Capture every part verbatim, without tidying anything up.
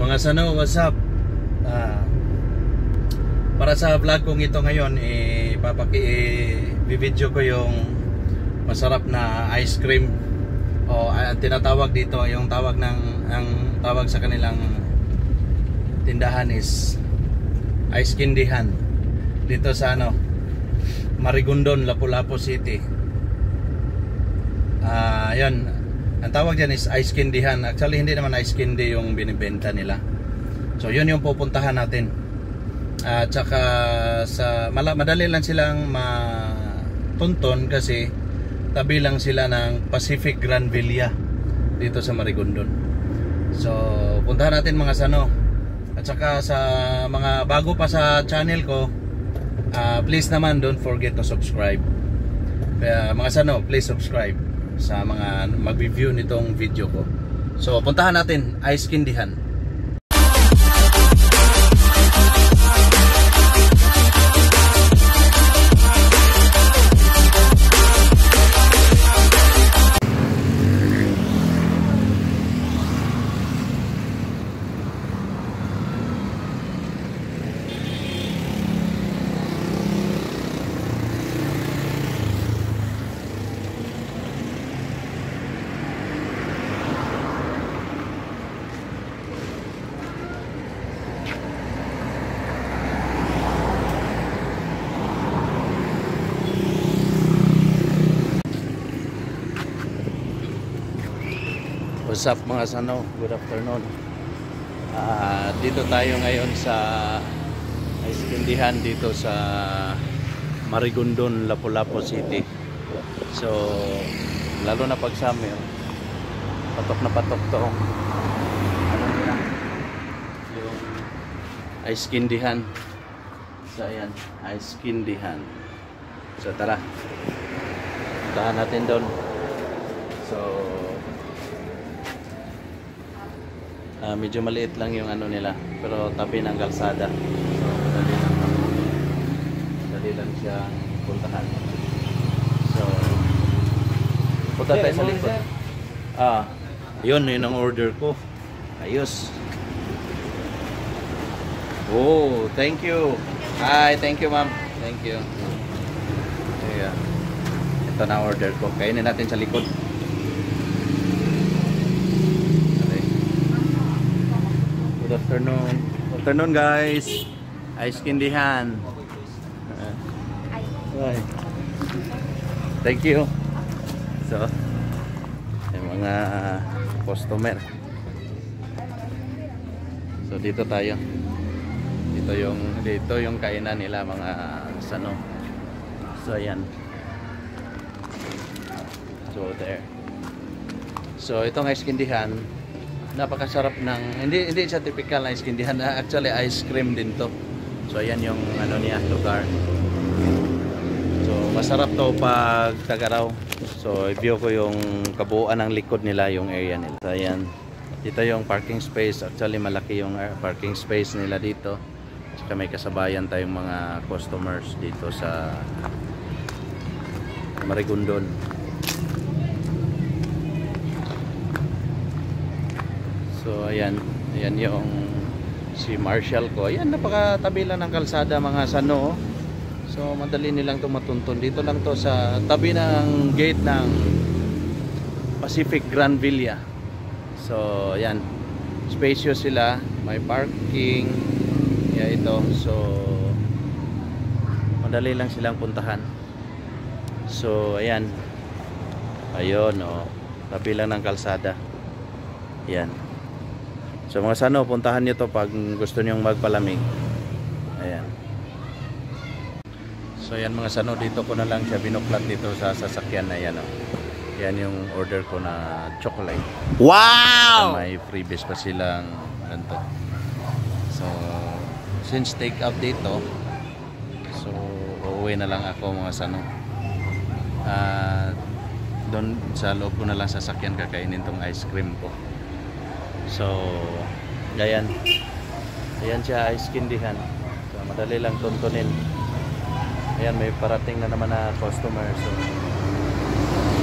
Mga sano, what's up? Ah, para sa vlog kong ito ngayon, eh, papaki eh, video ko yung masarap na ice cream o ang tinatawag dito, yung tawag ng ang tawag sa kanilang tindahan is ice candyhan dito sa ano, Marigondon, Lapu-Lapu City. Ah, uh, 'yun. Ang tawag diyan is ice candyhan. Actually hindi naman ice candy yung binibenta nila. So 'yun yung pupuntahan natin. At uh, saka sa madali lang silang matunton kasi tabi lang sila ng Pacific Grand Villa dito sa Marigondon. So puntahan natin mga sano. At saka sa mga bago pa sa channel ko, uh, please naman don't forget to subscribe. Kaya mga sano, please subscribe sa mga mag-review nitong video ko. So puntahan natin ice candyhan. What's up mga sano? Good afternoon. Uh, dito tayo ngayon sa ice candyhan dito sa Marigondon, Lapu-Lapu City. So lalo na pag summer, patok na patok to. Ano nila? Yung ice candyhan. So ayan, ice candyhan. So tara, puntahan natin doon. So Uh, medyo maliit lang yung ano nila, pero tabi ng kalsada. So dali lang, dali lang siyang puntahan. So punta tayo sa likod. Ah, yun, yun ang order ko. Ayos. Oh, thank you. Hi, thank you ma'am. Thank you. Yeah. Ito na order ko. Kainin natin sa likod. Good afternoon. Good afternoon guys. Ice candyhan. Uh, Thank you. So, yung mga customer. So dito tayo. Dito yung dito yung kainan nila mga sano. So ayan. So there. So itong ice candyhan, napakasarap ng, hindi hindi siya typical na ice candyhan, actually ice cream din to. So ayan yung ano niya, lugar. So masarap to pag Tagaraw. So i-view ko yung kabuuan ng likod nila, yung area nila. So ayan, dito yung parking space. Actually malaki yung parking space nila dito. Saka may kasabayan tayong mga customers dito sa Marigondon. So ayan, ayan yung si Marshall ko. Ayan, napakatabi lang ng kalsada mga sano. So madali nilang ito matuntun. Dito lang to sa tabi ng gate ng Pacific Grand Villa. So ayan, spacious sila, may parking. Yeah, ito. So madali lang silang puntahan. So ayan, ayun o, oh, tabi lang ng kalsada. Ayan. So mga sano, puntahan nyo to pag gusto nyong magpalamig. Ayan. So ayan mga sano, dito ko na lang siya binuklat dito sa sasakyan na yan. Oh. Yan yung order ko na chocolate. Wow! So, may freebies pa silang ganito. So since take out dito, so uuwi na lang ako mga sano. Uh, doon sa loob ko na lang sasakyan kakainin tong ice cream ko. So, ayan. Ayan siya, ice candyhan. So, madali lang tuntunin. Ayan, may parating na naman na customer. So,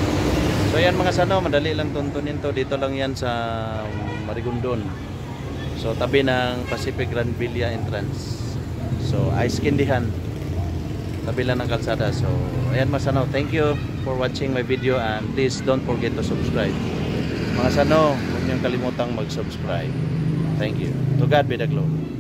so ayan mga sano, madali lang tuntunin to. Dito lang yan sa Marigondon. So tabi ng Pacific Grand Villa entrance. So ice candyhan. Tabi lang ng kalsada. So ayan mga sanaw, thank you for watching my video and please don't forget to subscribe. Mga sanaw, huwag niyong kalimutang mag-subscribe. Thank you. To God be the glory.